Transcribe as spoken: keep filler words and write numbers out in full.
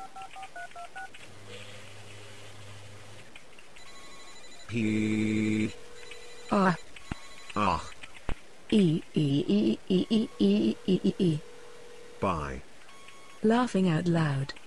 P. Ah. Ah. E e e e e e e e e. Bye. Laughing out loud.